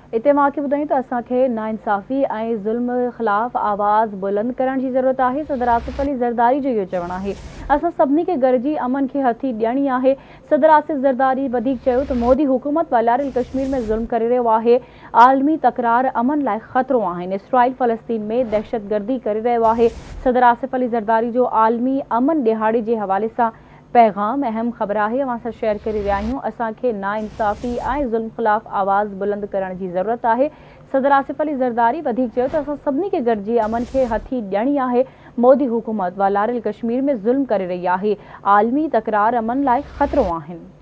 इते मांखे ॿुधायूं त असांखे नाइंसाफ़ी ऐं ज़ुल्म ख़िलाफ़ आवाज़ बुलंद करण जी ज़रूरत आहे। सदर आसिफ अली ज़रदारी जो इहो चवणु आहे। असां सभिनी खे गॾिजी अमन खे हथी ॾियणी आहे। सदर आसिफ ज़रदारी वधीक चयो त मोदी हुकूमत वालारियल कश्मीर में ज़ुल्म करे रहियो आहे। आलमी तकरार अमन लाइ ख़तरो आहिनि। इसराइल फ़लस्तीन में दहशतगर्दी करे रहियो आहे। सदर आसिफ अली ज़रदारी जो आलमी अमन ॾिहाड़े जे हवाले सां पैगाम अहम ख़बर आहे। अवां सां शेयर करे रहिया आहियूं। असांखे नाइंसाफ़ी ऐं ज़ुल्म ख़िलाफ़ आवाज़ बुलंद करण जी ज़रूरत आहे। सदर आसिफ अली ज़रदारी वधीक चयो त असां सभिनी खे गॾिजी अमन खे हथी ॾियणी आहे। मोदी हुकूमत वालारियल कश्मीर में ज़ुल्म करे रही आहे। आलमी तकरार अमन लाइ ख़तरो आहिनि।